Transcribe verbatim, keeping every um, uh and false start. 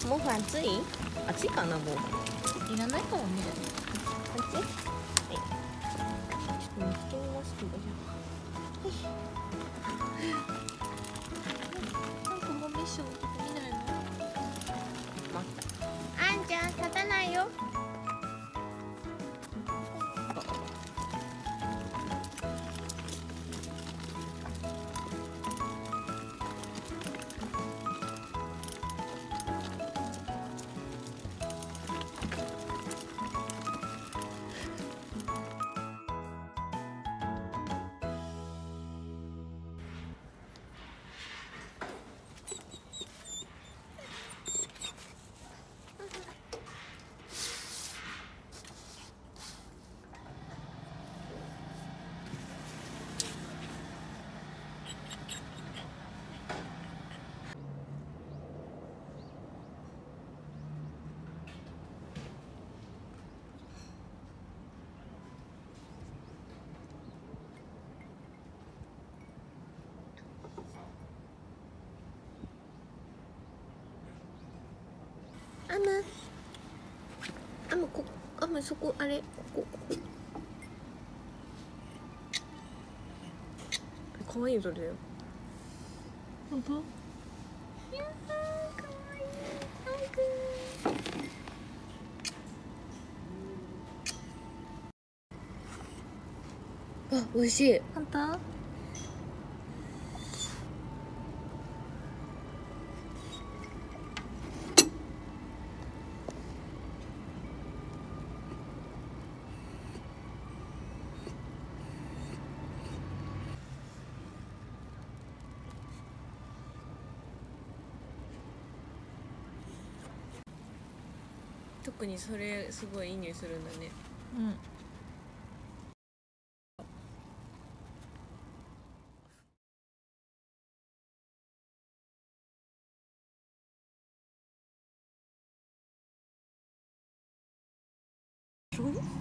毛布暑い？暑いかな、毛布。 いらないかもね。 暑い？はい。ちょっと見つけますけど、じゃなんかもうミッションとか見ないの？ あ。あんちゃん、立たないよ。アム、アム、こ、アム、そこ、あれ、ここ、ここ。可愛いそれだよ。 本当？ やったー、可愛い、アムくん。あ、美味しい。 本当？ 特にそれすごいいい匂いするんだね。 うん。 そう？